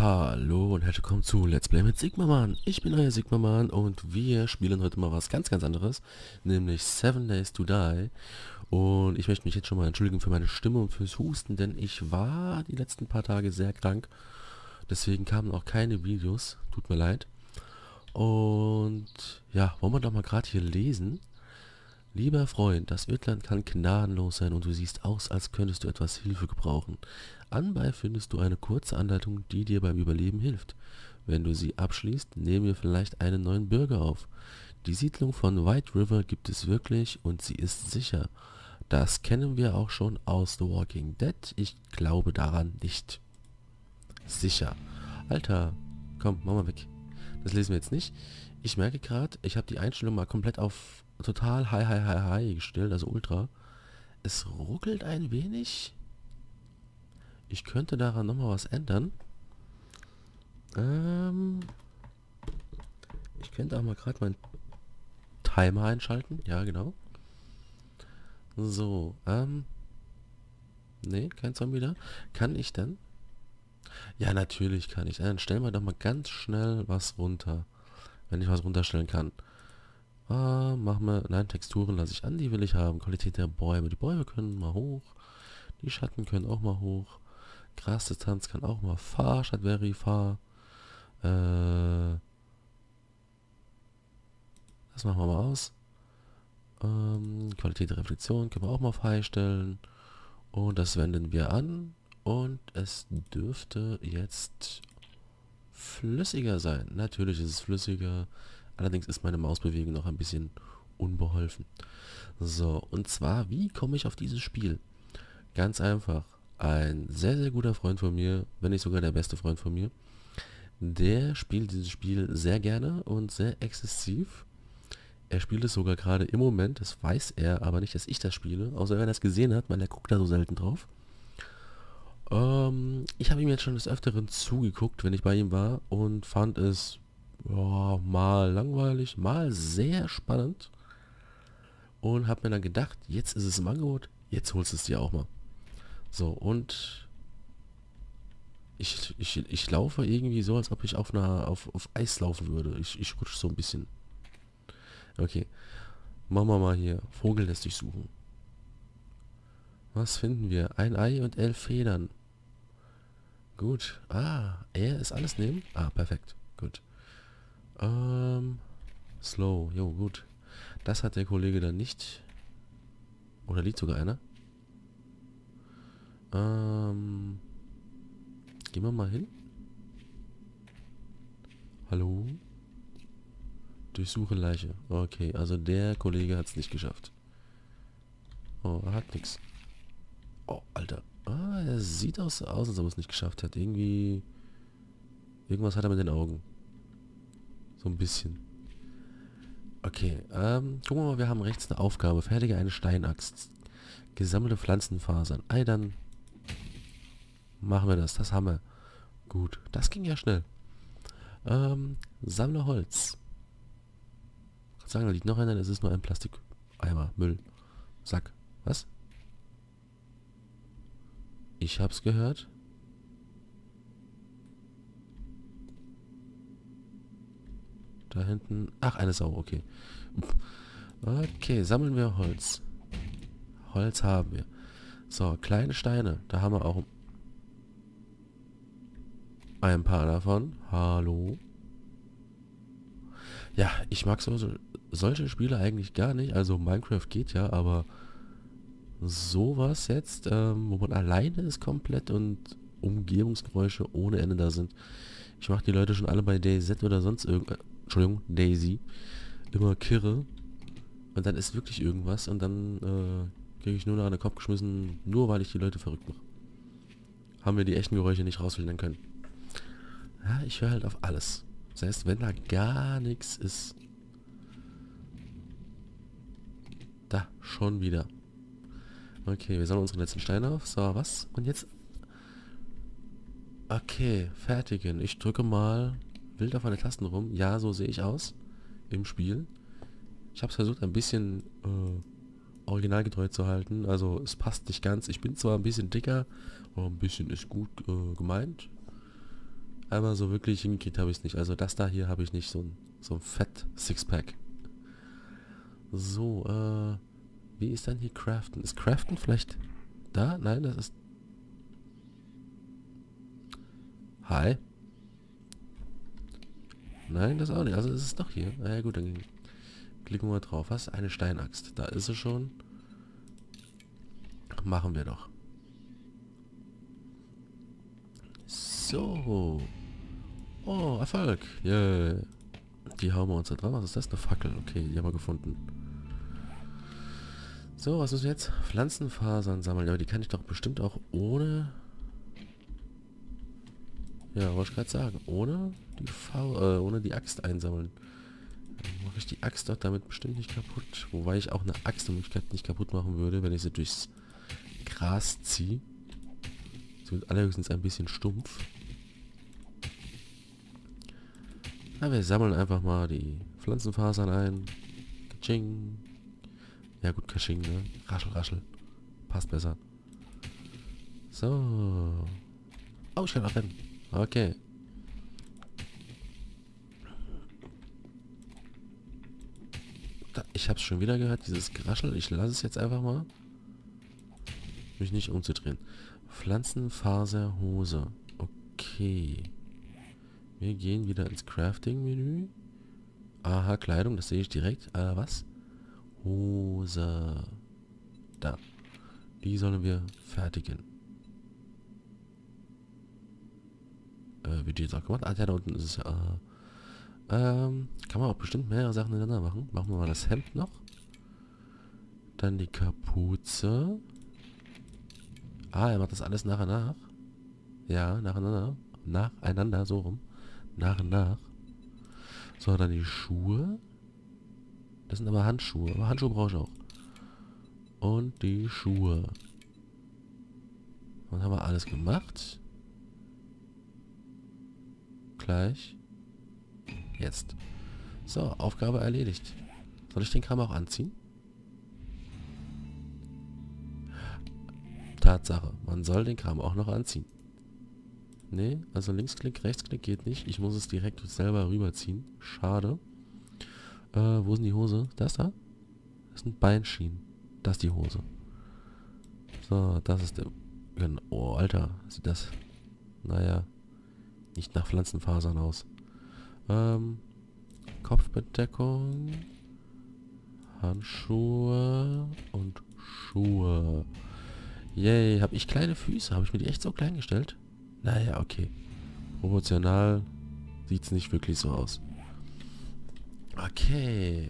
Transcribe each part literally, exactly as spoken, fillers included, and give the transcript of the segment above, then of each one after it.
Hallo und herzlich willkommen zu Let's Play mit Sigma-Man. Ich bin euer Sigma-Man und wir spielen heute mal was ganz, ganz anderes, nämlich Seven Days to Die. Und ich möchte mich jetzt schon mal entschuldigen für meine Stimme und fürs Husten, denn ich war die letzten paar Tage sehr krank. Deswegen kamen auch keine Videos, tut mir leid. Und ja, wollen wir doch mal gerade hier lesen. Lieber Freund, das Ödland kann gnadenlos sein und du siehst aus, als könntest du etwas Hilfe gebrauchen. Anbei findest du eine kurze Anleitung, die dir beim Überleben hilft. Wenn du sie abschließt, nehmen wir vielleicht einen neuen Bürger auf. Die Siedlung von White River gibt es wirklich und sie ist sicher. Das kennen wir auch schon aus The Walking Dead. Ich glaube daran nicht. Sicher. Alter, komm, mach mal weg. Das lesen wir jetzt nicht. Ich merke gerade, ich habe die Einstellung mal komplett auf total high, high, high, high gestellt, also ultra. Es ruckelt ein wenig. Ich könnte daran nochmal was ändern. Ähm, ich könnte auch mal gerade meinen Timer einschalten. Ja, genau. So, ähm. Nee, kein Zombie da. Kann ich denn? Ja, natürlich kann ich. Dann stellen wir doch mal ganz schnell was runter. Wenn ich was runterstellen kann. Ah, machen wir. Nein, Texturen lasse ich an, die will ich haben. Qualität der Bäume. Die Bäume können mal hoch. Die Schatten können auch mal hoch. Grasdistanz kann auch mal far statt very far. Äh, das machen wir mal aus. Ähm, Qualität der Reflexion können wir auch mal auf high stellen. Und das wenden wir an. Und es dürfte jetzt flüssiger sein. Natürlich ist es flüssiger. Allerdings ist meine Mausbewegung noch ein bisschen unbeholfen. So, und zwar, wie komme ich auf dieses Spiel? Ganz einfach. Ein sehr, sehr guter Freund von mir, wenn nicht sogar der beste Freund von mir, der spielt dieses Spiel sehr gerne und sehr exzessiv. Er spielt es sogar gerade im Moment, das weiß er, aber nicht, dass ich das spiele, außer wenn er es gesehen hat, weil er guckt da so selten drauf. Ähm, ich habe ihm jetzt schon des Öfteren zugeguckt, wenn ich bei ihm war und fand es ja, mal langweilig, mal sehr spannend und habe mir dann gedacht, jetzt ist es im Angebot, jetzt holst du es dir auch mal. So, und ich, ich, ich laufe irgendwie so, als ob ich auf einer auf, auf Eis laufen würde. Ich, ich rutsche so ein bisschen. Okay, machen wir mal hier. Vogel lässt sich suchen. Was finden wir? Ein Ei und elf Federn. Gut. Ah, er ist alles nehmen? Ah, perfekt. Gut. Ähm, slow. Jo, gut. Das hat der Kollege dann nicht. Oder liegt sogar einer? Ähm, gehen wir mal hin. Hallo? Durchsuche Leiche. Okay, also der Kollege hat es nicht geschafft. Oh, er hat nichts. Oh, Alter. Ah, er sieht aus, aus, als ob er es nicht geschafft hat. Irgendwie... Irgendwas hat er mit den Augen. So ein bisschen. Okay, ähm, gucken wir mal, wir haben rechts eine Aufgabe. Fertige eine Steinaxt. Gesammelte Pflanzenfasern. Ei, dann machen wir das. Das haben wir. Gut, das ging ja schnell. Ähm, sammle Holz. Ich kann sagen, da liegt noch einer, das ist nur ein Plastikeimer. Müll. Sack. Was? Ich hab's gehört. Da hinten... Ach, eine Sau, okay. Okay, sammeln wir Holz. Holz haben wir. So, kleine Steine. Da haben wir auch ein paar davon. Hallo. Ja, ich mag so, so solche Spiele eigentlich gar nicht. Also Minecraft geht ja, aber sowas jetzt, ähm, wo man alleine ist komplett und Umgebungsgeräusche ohne Ende da sind. Ich mache die Leute schon alle bei DayZ oder sonst irgendwas, Entschuldigung, Daisy, immer kirre. Und dann ist wirklich irgendwas und dann äh, kriege ich nur noch an den Kopf geschmissen, nur weil ich die Leute verrückt mache. Haben wir die echten Geräusche nicht rausfiltern können. Ja, ich höre halt auf alles. Das heißt, wenn da gar nichts ist. Da, schon wieder. Okay, wir sammeln unsere letzten Steine auf. So, was? Und jetzt... Okay, fertigen. Ich drücke mal wild auf meine Tasten rum. Ja, so sehe ich aus. Im Spiel. Ich habe es versucht, ein bisschen äh, originalgetreu zu halten. Also, es passt nicht ganz. Ich bin zwar ein bisschen dicker, aber ein bisschen ist gut äh, gemeint. Aber so wirklich hingekriegt habe ich es nicht. Also das da hier habe ich nicht, so ein, so ein Fett Sixpack. So, äh, wie ist dann hier Craften? Ist Craften vielleicht da? Nein, das ist... Hi. Nein, das auch nicht. Also es ist doch hier. Na ja gut, dann klicken wir mal drauf. Was? Eine Steinaxt. Da ist sie schon. Machen wir doch. So. Oh, Erfolg. Yeah. Die hauen wir uns da drauf. Was ist das? Eine Fackel. Okay, die haben wir gefunden. So, was müssen wir jetzt? Pflanzenfasern sammeln. Aber die kann ich doch bestimmt auch ohne... Ja, wollte ich gerade sagen. Ohne die Fa äh, ohne die Axt einsammeln. Dann mache ich die Axt doch damit bestimmt nicht kaputt. Wobei ich auch eine Axt in Möglichkeit nicht kaputt machen würde, wenn ich sie durchs Gras ziehe. Sie wird allerhöchstens ein bisschen stumpf. Na, wir sammeln einfach mal die Pflanzenfasern ein. Kaching. Ja gut, Kaching, ne? Raschel, raschel. Passt besser. So. Oh, ich kann auch rennen. Okay. Da, ich hab's schon wieder gehört, dieses Geraschel. Ich lasse es jetzt einfach mal. Mich nicht umzudrehen. Pflanzenfaserhose. Okay. Wir gehen wieder ins Crafting-Menü. Aha, Kleidung, das sehe ich direkt. Äh, was? Hose. Da. Die sollen wir fertigen. Äh, wird die jetzt auch gemacht? Ah, ja, da unten ist es ja. Äh, ähm, kann man auch bestimmt mehrere Sachen hintereinander machen. Machen wir mal das Hemd noch. Dann die Kapuze. Ah, er macht das alles nach und nach. Ja, nacheinander. Nacheinander, so rum. Nach und nach. So, dann die Schuhe. Das sind aber Handschuhe. Aber Handschuhe brauche ich auch. Und die Schuhe. Dann haben wir alles gemacht. Gleich. Jetzt. So, Aufgabe erledigt. Soll ich den Kram auch anziehen? Tatsache, man soll den Kram auch noch anziehen. Nee, also Linksklick, Rechtsklick geht nicht. Ich muss es direkt selber rüberziehen. Schade. Äh, wo ist denn die Hose? Das da? Das sind Beinschienen. Das ist die Hose. So, das ist der... Oh, Alter. Sieht das... Naja. Nicht nach Pflanzenfasern aus. Ähm... Kopfbedeckung. Handschuhe. Und Schuhe. Yay, habe ich kleine Füße? Habe ich mir die echt so klein gestellt? Naja, okay. Proportional sieht es nicht wirklich so aus. Okay.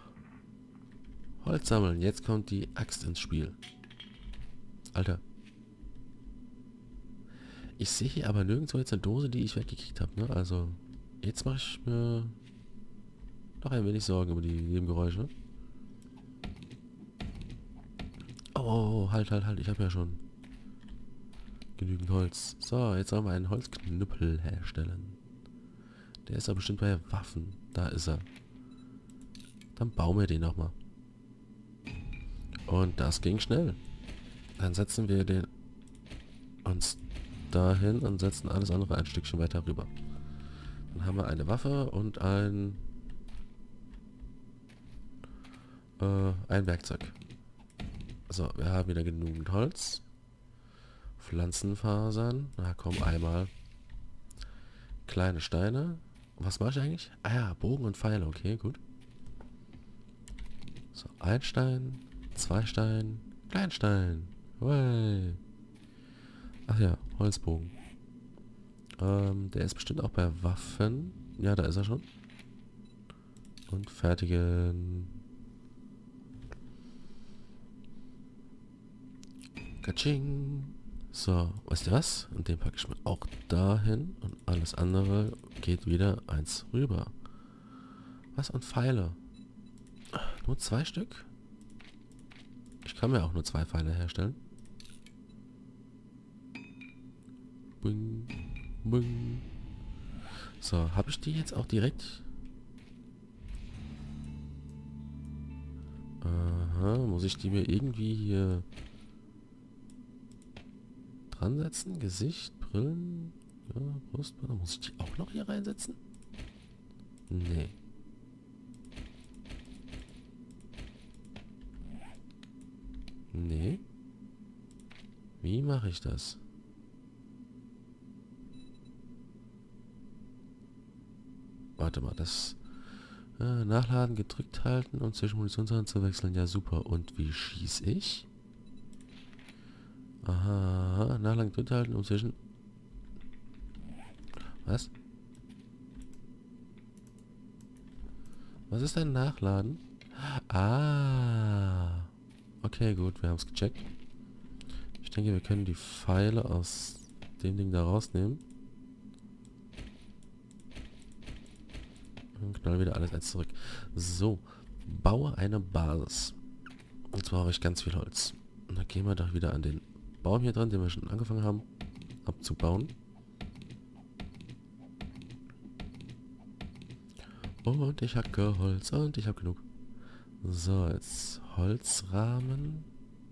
Holz sammeln. Jetzt kommt die Axt ins Spiel. Alter. Ich sehe hier aber nirgendwo jetzt eine Dose, die ich weggekriegt habe, ne? Also, jetzt mache ich mir noch ein wenig Sorgen über die Nebengeräusche. Oh, oh, oh, halt, halt, halt. Ich habe ja schon genügend Holz. So, jetzt sollen wir einen Holzknüppel herstellen. Der ist aber bestimmt bei Waffen. Da ist er. Dann bauen wir den nochmal. Und das ging schnell. Dann setzen wir den uns dahin und setzen alles andere ein Stückchen weiter rüber. Dann haben wir eine Waffe und ein äh, ein Werkzeug. So, wir haben wieder genügend Holz. Pflanzenfasern. Na komm, einmal. Kleine Steine. Was mache ich eigentlich? Ah ja, Bogen und Pfeile. Okay, gut. So, ein Stein. Zwei Stein. Kleinstein. Hey. Ach ja, Holzbogen. Ähm, der ist bestimmt auch bei Waffen. Ja, da ist er schon. Und fertigen. Katsching. So, weißt du was? Und den packe ich mir auch dahin. Und alles andere geht wieder eins rüber. Was? Und Pfeile? Nur zwei Stück? Ich kann mir auch nur zwei Pfeile herstellen. Bing, bing. So, habe ich die jetzt auch direkt? Aha, muss ich die mir irgendwie hier dran setzen? Gesicht, Brillen, Ja, Brustbanner. Muss ich die auch noch hier reinsetzen? Nee. Nee. Wie mache ich das? Warte mal, das... Äh, nachladen, gedrückt halten und zwischen Munitionssachen zu wechseln. Ja, super. Und wie schieße ich? Aha, nachladen, gedrückt halten und zwischen... Was? Was ist ein Nachladen? Ah. Okay, gut, wir haben es gecheckt. Ich denke, wir können die Pfeile aus dem Ding da rausnehmen. Und knallen wieder alles eins zurück. So, baue eine Basis. Und zwar brauche ich ganz viel Holz. Und dann gehen wir doch wieder an den Baum hier dran, den wir schon angefangen haben abzubauen. Und ich hacke Holz und ich habe genug. So, jetzt Holzrahmen.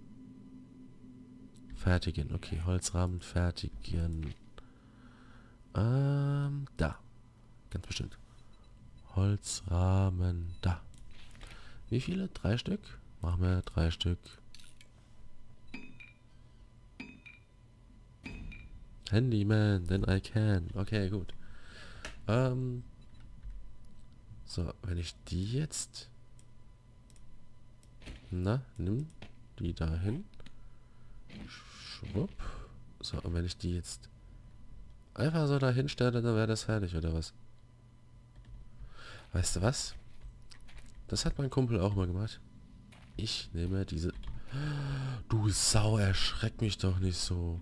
Fertigen. Okay, Holzrahmen fertigen. Ähm, da. Ganz bestimmt. Holzrahmen da. Wie viele? Drei Stück? Machen wir drei Stück. Handyman, then I can. Okay, gut. Ähm. So, wenn ich die jetzt... Na, nimm die dahin. Schwupp. So, und wenn ich die jetzt einfach so dahin stelle, dann wäre das fertig, oder was? Weißt du was? Das hat mein Kumpel auch mal gemacht. Ich nehme diese... Du Sau, erschreck mich doch nicht so.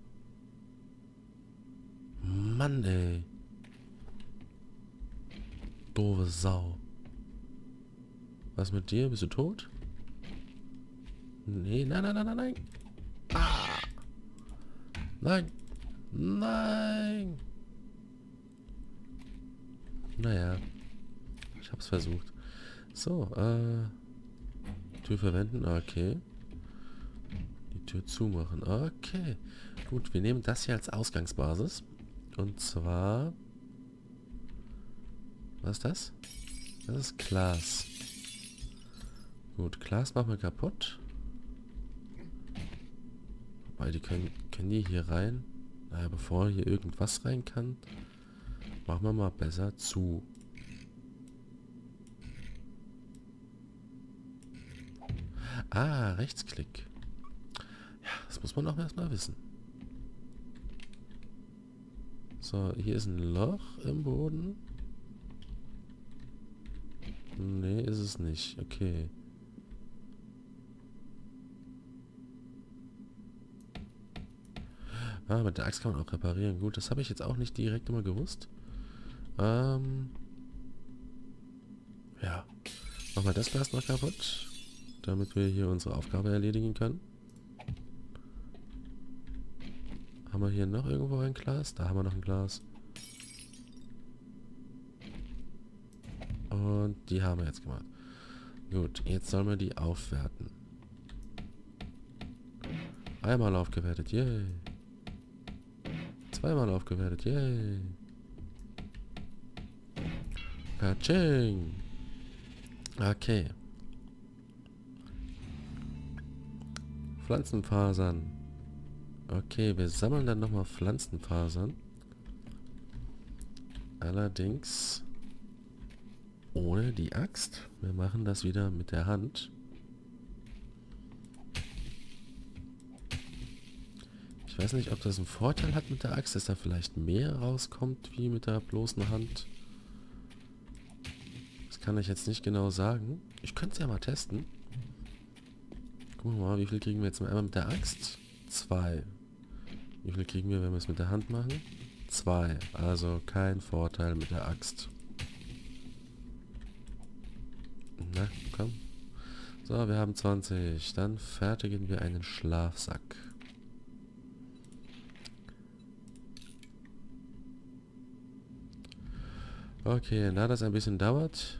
Mann, ey. Doofe Sau. Was mit dir? Bist du tot? Nee, nein, nein, nein, nein, nein. Ah. Nein. Nein. Naja. Ich hab's versucht. So, äh... Tür verwenden, okay. Die Tür zumachen, okay. Gut, wir nehmen das hier als Ausgangsbasis. Und zwar... Was ist das? Das ist Glas. Gut, Glas machen wir kaputt. Wobei, die können... Können die hier rein? Naja, bevor hier irgendwas rein kann, machen wir mal besser zu. Ah, Rechtsklick. Ja, das muss man auch erstmal wissen. So, hier ist ein Loch im Boden. Nee, ist es nicht. Okay. Ah, mit der Axt kann man auch reparieren. Gut, das habe ich jetzt auch nicht direkt immer gewusst. Ähm. Ja. Machen wir das Glas noch kaputt, damit wir hier unsere Aufgabe erledigen können. Haben wir hier noch irgendwo ein Glas? Da haben wir noch ein Glas. Und die haben wir jetzt gemacht. Gut, jetzt sollen wir die aufwerten. Einmal aufgewertet, yay. Zweimal aufgewertet, yay. Katsching. Okay. Pflanzenfasern. Okay, wir sammeln dann nochmal Pflanzenfasern. Allerdings ohne die Axt. Wir machen das wieder mit der Hand. Ich weiß nicht, ob das einen Vorteil hat mit der Axt, dass da vielleicht mehr rauskommt wie mit der bloßen Hand. Das kann ich jetzt nicht genau sagen. Ich könnte es ja mal testen. Gucken wir mal, wie viel kriegen wir jetzt mal einmal mit der Axt? Zwei. Wie viel kriegen wir, wenn wir es mit der Hand machen? Zwei. Also kein Vorteil mit der Axt. Na, komm. So, wir haben zwanzig. Dann fertigen wir einen Schlafsack. Okay, da das ein bisschen dauert.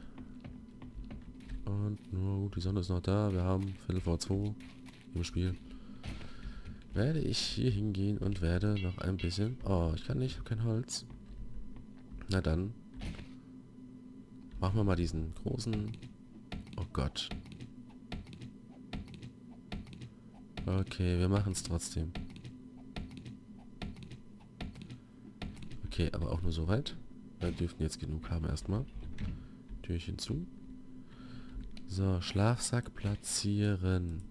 Und nur, die Sonne ist noch da. Wir haben Viertel vor zwei im Spiel. werde ich hier hingehen und werde noch ein bisschen... Oh, ich kann nicht, ich habe kein Holz. Na dann. Machen wir mal diesen großen... Oh Gott. Okay, wir machen es trotzdem. Okay, aber auch nur so weit. Wir dürften jetzt genug haben erstmal. Türchen zu. So, Schlafsack platzieren.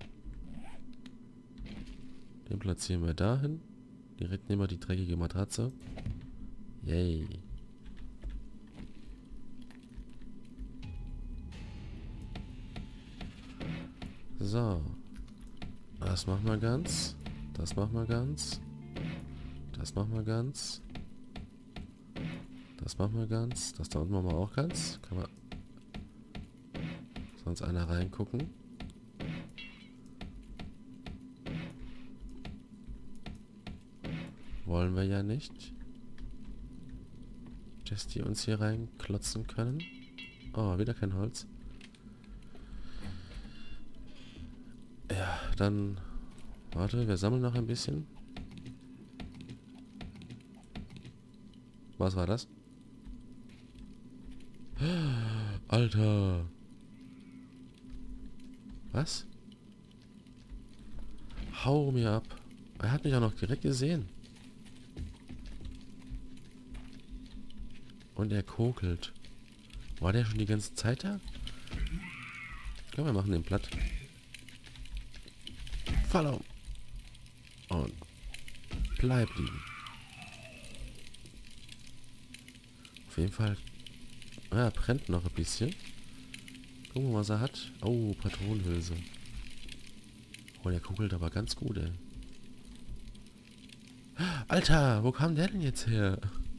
Den platzieren wir dahin. Direkt nehmen wir die dreckige Matratze. Yay. So. Das machen wir ganz. Das machen wir ganz. Das machen wir ganz. Das machen wir ganz. Das da unten machen wir auch ganz. Kann man sonst einer reingucken. Wollen wir ja nicht. Dass die uns hier reinklotzen können. Oh, wieder kein Holz. Ja, dann... Warte, wir sammeln noch ein bisschen. Was war das? Alter! Was? Hau mir ab. Er hat mich auch noch direkt gesehen. Und er kokelt. War der schon die ganze Zeit da? Ich glaube, wir machen den platt. Follow. Und bleib liegen. Auf jeden Fall. Ah, er brennt noch ein bisschen. Gucken wir mal, was er hat. Oh, Patronenhülse. Oh, der kokelt aber ganz gut, ey. Alter, wo kam der denn jetzt her?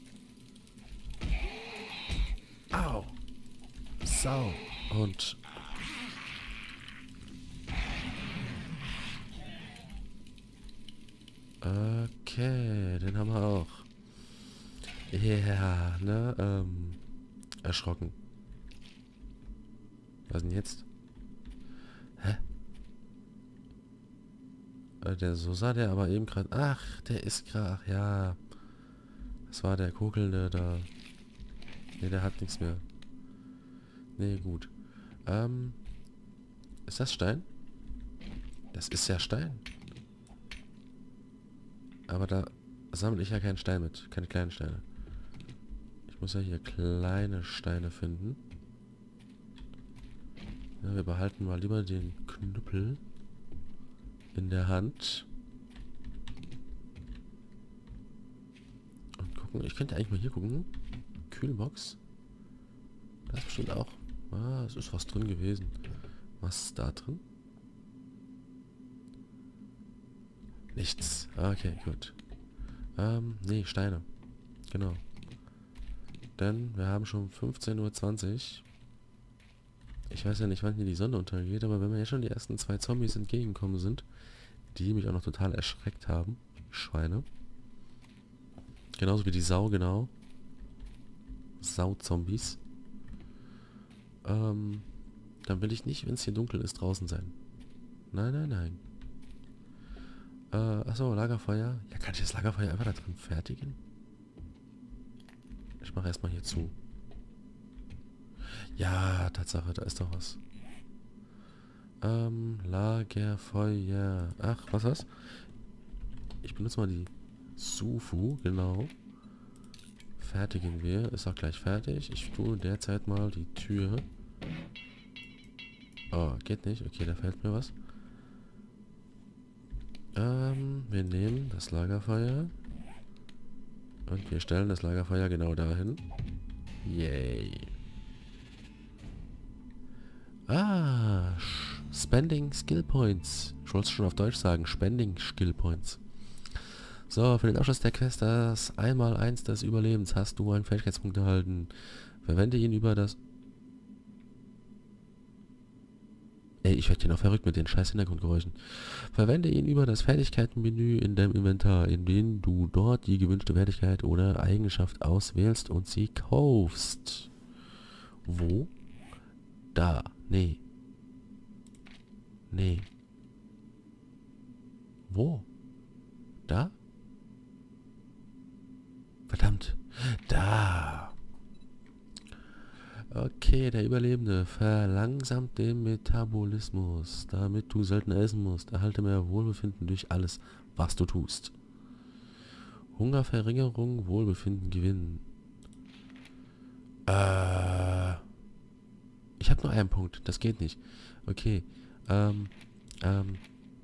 Au. Sau. Und... Okay, den haben wir auch. Ja, yeah, ne, ähm... erschrocken. Was denn jetzt? Hä? Äh, der, so sah der aber eben gerade... Ach, der ist gerade... Ach ja. Das war der Kokelnde da. Ne, der hat nichts mehr. Ne, gut. Ähm... Ist das Stein? Das ist ja Stein. Aber da sammle ich ja keinen Stein mit. Keine kleinen Steine. Ich muss ja hier kleine Steine finden. Ja, wir behalten mal lieber den Knüppel in der Hand. Und gucken. Ich könnte eigentlich mal hier gucken. Kühlbox. Da ist bestimmt auch... Ah, es ist was drin gewesen. Was ist da drin? Nichts. Okay, gut. Ähm, nee, Steine. Genau. Denn wir haben schon fünfzehn Uhr zwanzig. Ich weiß ja nicht, wann hier die Sonne untergeht, aber wenn mir ja schon die ersten zwei Zombies entgegengekommen sind, die mich auch noch total erschreckt haben. Schweine. Genauso wie die Sau, genau. Sau-Zombies. Ähm, dann will ich nicht, wenn es hier dunkel ist, draußen sein. Nein, nein, nein. Äh, achso, Lagerfeuer. Ja, kann ich das Lagerfeuer einfach da drin fertigen? Ich mache erstmal hier zu. Ja, Tatsache, da ist doch was. Ähm, Lagerfeuer. Ach, was was? Ich benutze mal die Sufu, genau. Fertigen wir. Ist auch gleich fertig. Ich tue derzeit mal die Tür. Oh, geht nicht. Okay, da fällt mir was. Ähm, wir nehmen das Lagerfeuer. Und wir stellen das Lagerfeuer genau dahin. Yay. Ah, Spending Skill Points. Ich wollte es schon auf Deutsch sagen. Spending Skill Points. So, für den Abschluss der Quest, das Einmaleins des Überlebens, hast du einen Fähigkeitspunkt erhalten. Verwende ihn über das... Ey, ich werde hier noch verrückt mit den scheiß Hintergrundgeräuschen. Verwende ihn über das Fertigkeitenmenü in deinem Inventar, indem du dort die gewünschte Fertigkeit oder Eigenschaft auswählst und sie kaufst. Wo? Da. Nee. Nee. Wo? Okay, der Überlebende verlangsamt den Metabolismus, damit du seltener essen musst. Erhalte mehr Wohlbefinden durch alles, was du tust. Hungerverringerung, Wohlbefinden gewinnen. Äh, ich habe nur einen Punkt, das geht nicht. Okay, ähm, ähm,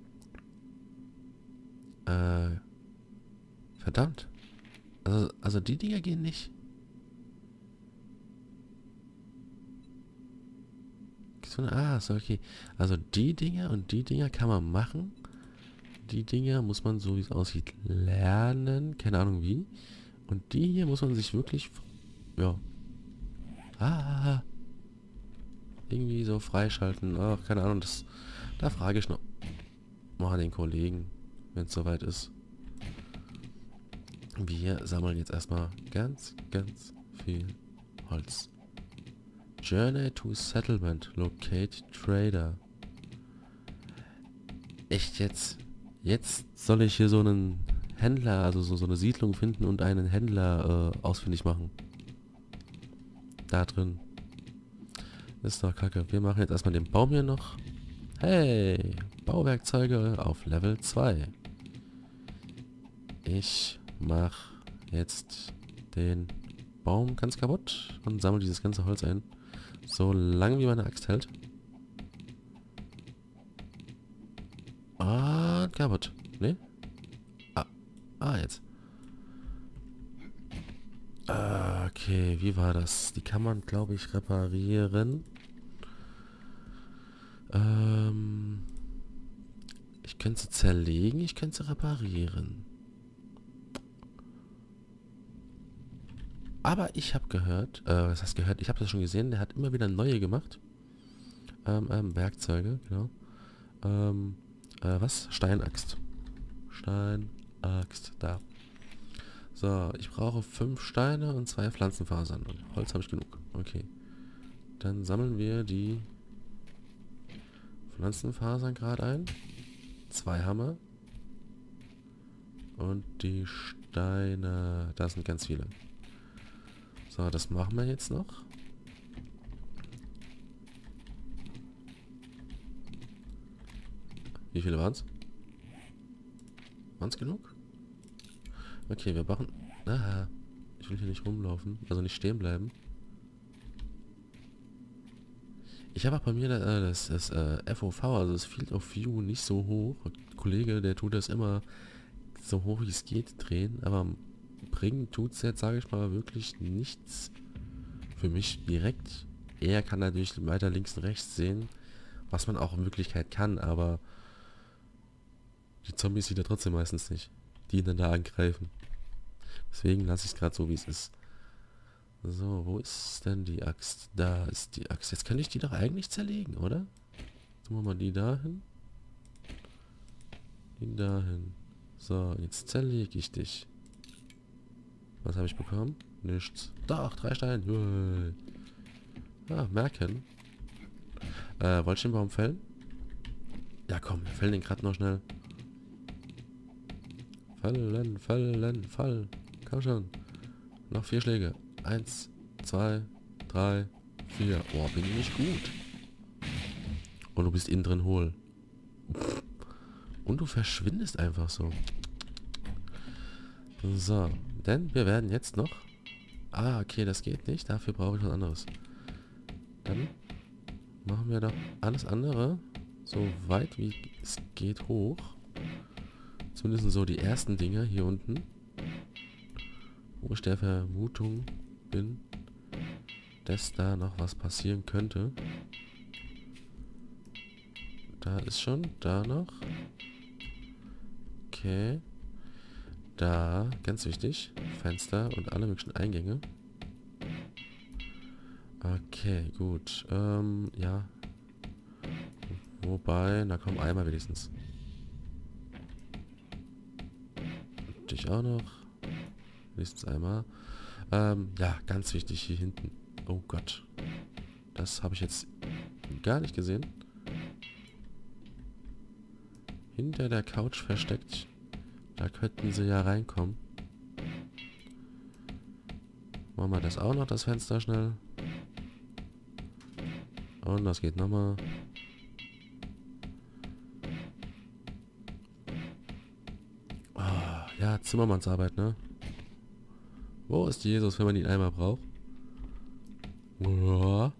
äh, verdammt. Also, also die Dinger gehen nicht. Ah, so, okay. Also die Dinger und die Dinger kann man machen. Die Dinger muss man, so wie es aussieht, lernen. Keine Ahnung wie. Und die hier muss man sich wirklich... Ja. Ah. Irgendwie so freischalten. Ach, keine Ahnung. Das, da frage ich noch mal den Kollegen, wenn es soweit ist. Wir sammeln jetzt erstmal ganz, ganz viel Holz. Journey to Settlement. Locate Trader. Echt jetzt? Jetzt soll ich hier so einen Händler, also so, so eine Siedlung finden und einen Händler äh, ausfindig machen. Da drin. Ist doch kacke. Wir machen jetzt erstmal den Baum hier noch. Hey, Bauwerkzeuge auf Level zwei. Ich mache jetzt den Baum ganz kaputt und sammle dieses ganze Holz ein. So lange wie meine Axt hält. Ah, kaputt. Ne? Ah, ah, jetzt. Ah, okay, wie war das? Die kann man, glaube ich, reparieren. Ähm, ich könnte sie zerlegen, ich könnte sie reparieren. Aber ich habe gehört, äh, was heißt gehört? Ich habe das schon gesehen, der hat immer wieder neue gemacht. Ähm, ähm, Werkzeuge, genau. Ähm, äh, was? Steinaxt. Steinaxt, da. So, ich brauche fünf Steine und zwei Pflanzenfasern. Und Holz habe ich genug. Okay. Dann sammeln wir die Pflanzenfasern gerade ein. Zwei Hammer. Und die Steine. Da sind ganz viele. So, das machen wir jetzt noch. Wie viele waren es? Waren es genug? Okay, wir machen... Aha. Ich will hier nicht rumlaufen. Also nicht stehen bleiben. Ich habe auch bei mir äh, das, das äh, F O V, also das Field of View, nicht so hoch. Der Kollege, der tut das immer so hoch wie es geht drehen. Aber bringen tut es jetzt, sage ich mal, wirklich nichts für mich direkt. Er kann natürlich weiter links und rechts sehen, was man auch in Wirklichkeit kann, aber die Zombies sieht er trotzdem meistens nicht, die ihn dann da angreifen. Deswegen lasse ich es gerade so, wie es ist. So, wo ist denn die Axt? Da ist die Axt. Jetzt könnte ich die doch eigentlich zerlegen, oder? Tun wir mal die dahin. Die dahin. So, jetzt zerlege ich dich. Was habe ich bekommen? Nichts. Doch, drei Steine. Yay. Ah, merken. Äh, wollte ich den Baum fällen? Ja, komm, wir fällen den gerade noch schnell. Fallen, fallen, fall. Komm schon. Noch vier Schläge. Eins, zwei, drei, vier. Boah, bin ich nicht gut. Und du bist innen drin hohl. Und du verschwindest einfach so. So, denn wir werden jetzt noch... Ah, okay, das geht nicht. Dafür brauche ich was anderes. Dann machen wir doch alles andere so weit wie es geht hoch. Zumindest so die ersten Dinge hier unten. Wo ich der Vermutung bin, dass da noch was passieren könnte. Da ist schon, da noch. Okay. Da, ganz wichtig, Fenster und alle möglichen Eingänge. Okay, gut. Ähm, ja. Wobei, na komm, einmal wenigstens. Dich auch noch. Wenigstens einmal. Ähm, ja, ganz wichtig hier hinten. Oh Gott. Das habe ich jetzt gar nicht gesehen. Hinter der Couch versteckt. Da könnten sie ja reinkommen. Machen wir das auch noch, das Fenster schnell. Und das geht nochmal. Ah, ja, Zimmermannsarbeit, ne? Wo ist Jesus, wenn man ihn einmal braucht? Ja.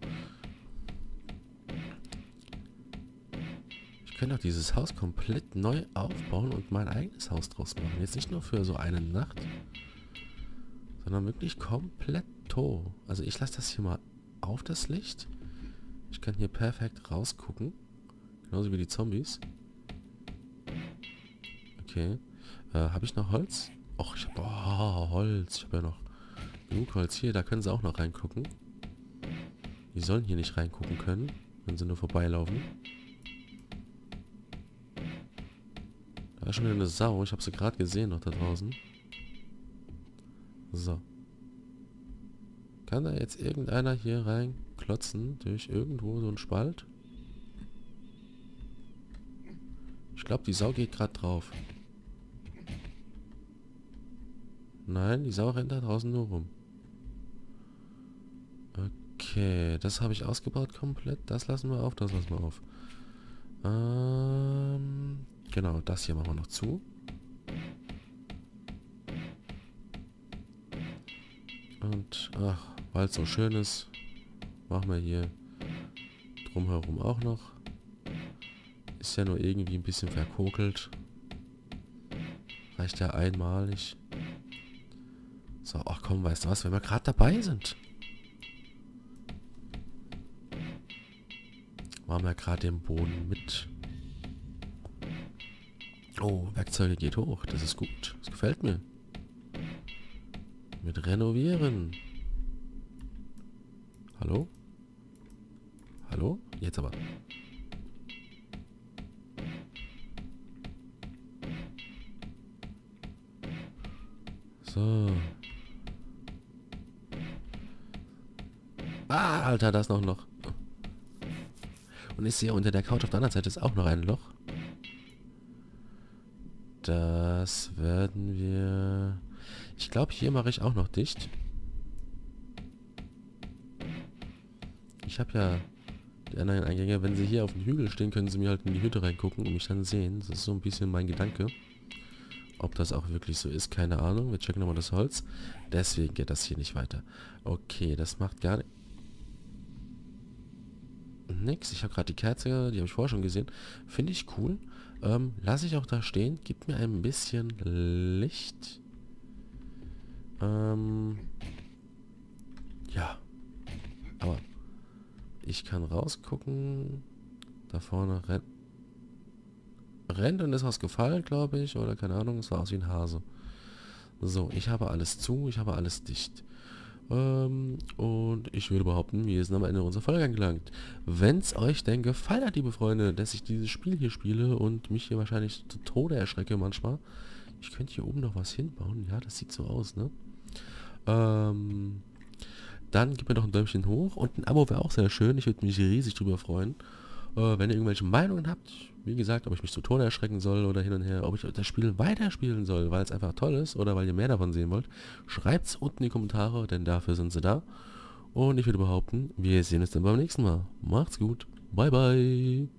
Ich könnte auch dieses Haus komplett neu aufbauen und mein eigenes Haus draus machen. Jetzt nicht nur für so eine Nacht, sondern wirklich komplett to. Also ich lasse das hier mal auf, das Licht. Ich kann hier perfekt rausgucken. Genauso wie die Zombies. Okay. Äh, habe ich noch Holz? Och, ich habe oh, Holz. Ich habe ja noch genug Holz hier. Da können sie auch noch reingucken. Die sollen hier nicht reingucken können, wenn sie nur vorbeilaufen. Da ist schon wieder eine Sau. Ich habe sie gerade gesehen noch da draußen. So. Kann da jetzt irgendeiner hier reinklotzen durch irgendwo so einen Spalt? Ich glaube, die Sau geht gerade drauf. Nein, die Sau rennt da draußen nur rum. Okay, das habe ich ausgebaut komplett. Das lassen wir auf, das lassen wir auf. Ähm, genau, das hier machen wir noch zu. Und, ach, weil es so schön ist, machen wir hier drumherum auch noch. Ist ja nur irgendwie ein bisschen verkokelt. Reicht ja einmalig. So, ach komm, weißt du was, wenn wir gerade dabei sind. Machen wir gerade den Boden mit. Oh, Werkzeuge geht hoch. Das ist gut. Das gefällt mir. Mit renovieren. Hallo? Hallo? Jetzt aber. So. Ah, Alter, das noch noch. Und ich sehe, unter der Couch auf der anderen Seite ist auch noch ein Loch. Das werden wir... Ich glaube, hier mache ich auch noch dicht. Ich habe ja die anderen Eingänge. Wenn sie hier auf dem Hügel stehen, können sie mir halt in die Hütte reingucken und mich dann sehen. Das ist so ein bisschen mein Gedanke. Ob das auch wirklich so ist, keine Ahnung. Wir checken nochmal das Holz. Deswegen geht das hier nicht weiter. Okay, das macht gar nicht... Nix. Ich habe gerade die Kerze, die habe ich vorher schon gesehen. Finde ich cool. Ähm, lasse ich auch da stehen. Gibt mir ein bisschen Licht. Ähm, ja. Aber ich kann rausgucken. Da vorne rennt. Rennt und ist was gefallen, glaube ich. Oder keine Ahnung. Es war aus wie ein Hase. So, ich habe alles zu. Ich habe alles dicht. Ähm, und ich würde behaupten, wir sind am Ende unserer Folge angelangt. Wenn es euch denn gefallen hat, liebe Freunde, dass ich dieses Spiel hier spiele und mich hier wahrscheinlich zu Tode erschrecke manchmal. Ich könnte hier oben noch was hinbauen. Ja, das sieht so aus, ne? Ähm, dann gebt mir doch ein Däumchen hoch und ein Abo wäre auch sehr schön. Ich würde mich riesig drüber freuen. Äh, wenn ihr irgendwelche Meinungen habt, wie gesagt, ob ich mich zu Tode erschrecken soll oder hin und her, ob ich das Spiel weiterspielen soll, weil es einfach toll ist oder weil ihr mehr davon sehen wollt, schreibt es unten in die Kommentare, denn dafür sind sie da. Und ich würde behaupten, wir sehen uns dann beim nächsten Mal. Macht's gut. Bye, bye.